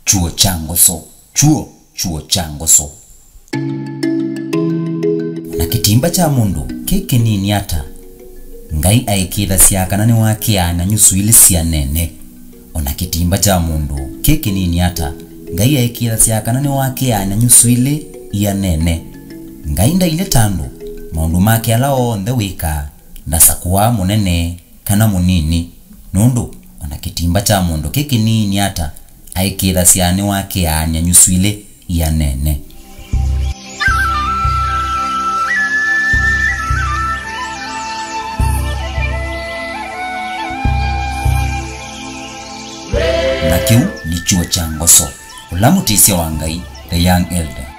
chuo cha ngoso na kitimba cha mundu kiki nini ata ngai aikitha siakanani wake ana nyusuili cia nene ona kitimba cha mundu kiki nini ata ngai aikitha siakanani wake ana nyusuili ya nene ngai ndaile tandu maundu make ala onthe wika ndasakuwa munene kana munini nundu ona kitimba cha mundu kiki nini ata aikitha siani wake ana nyusuili ya nene na kiu ni chuo cha ngoso ulamutisia wa ngai the young elder.